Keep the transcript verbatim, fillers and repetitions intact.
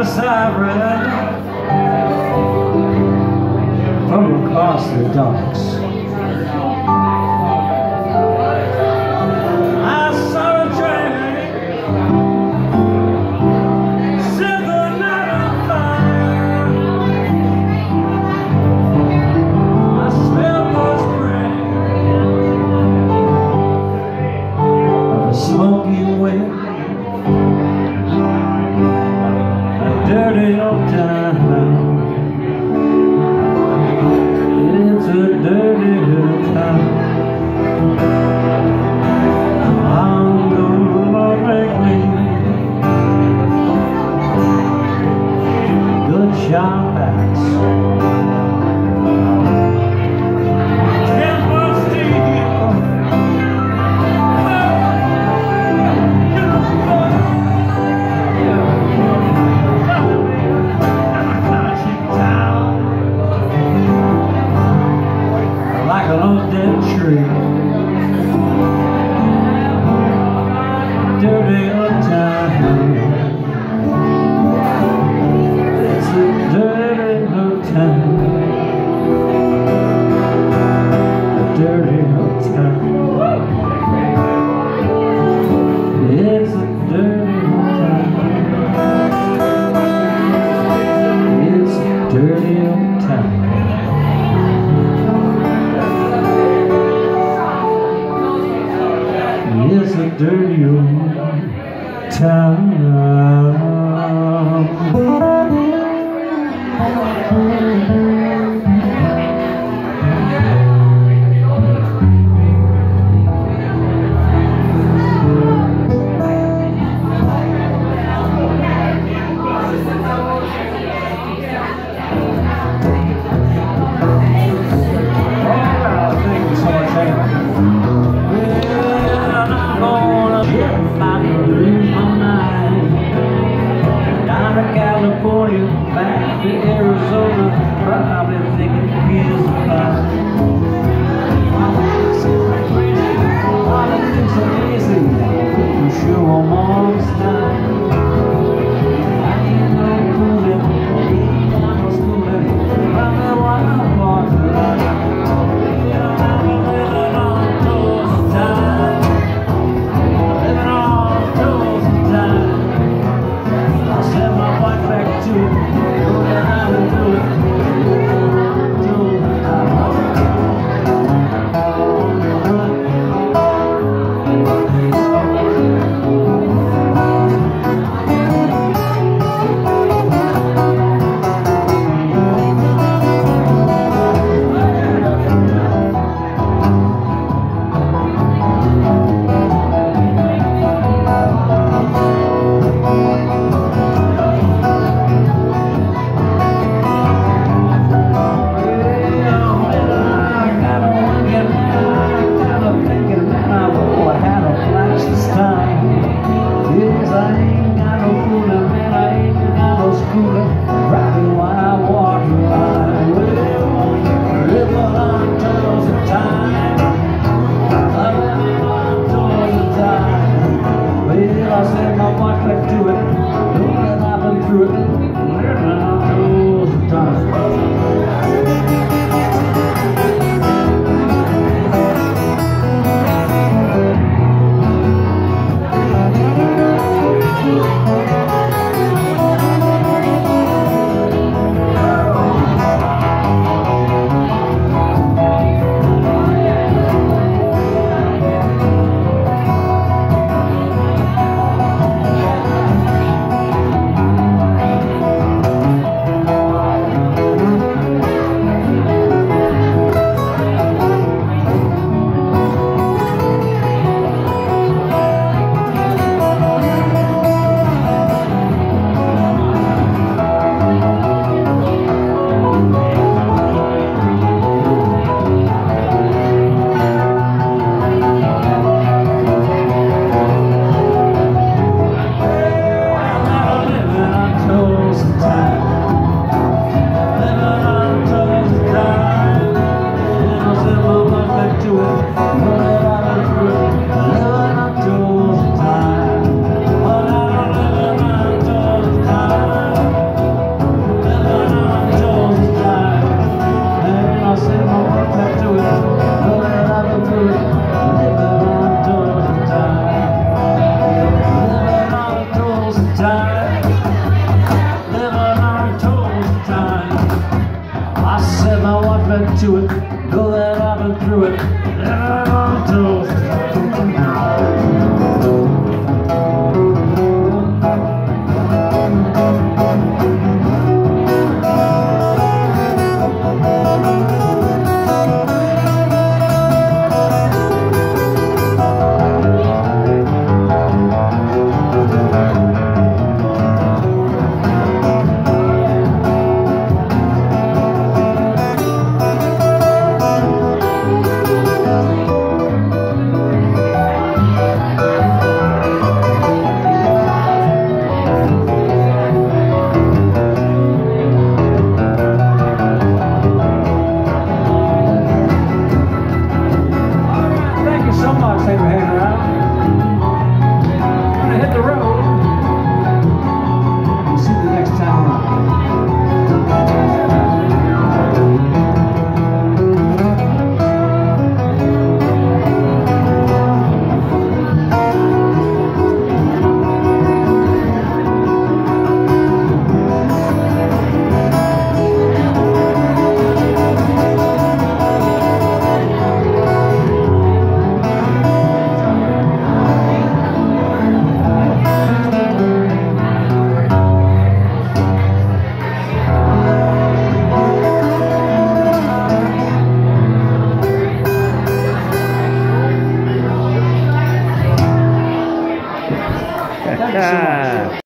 verse I've read from across the docks. I saw a train set the night on fire. I smelled the spray of a smoky wind. Dirty old town. It's a dirty old town. I'm gonna make me good shop backs. Like an old dead tree. Dirty old town. It's a dirty old town. A dirty old town. It's a dirty old town. It's a dirty old town. It's a dirty old town. California, back to Arizona, probably thinking he's fine. Politics are amazing, for sure I'm on this time. I ain't no fooling, ain't got no schooling, probably why I walk the line. Living on toes of time, living on toes of time. I sent my wife back to it, know that I will do it. Do it. I said my wife back to it, know that I've been through it, living on toes of time. to it. Know that I've been through it. And I'm on toast. Thanks for hanging around. I'm gonna hit the road. We'll see you the next time Yeah.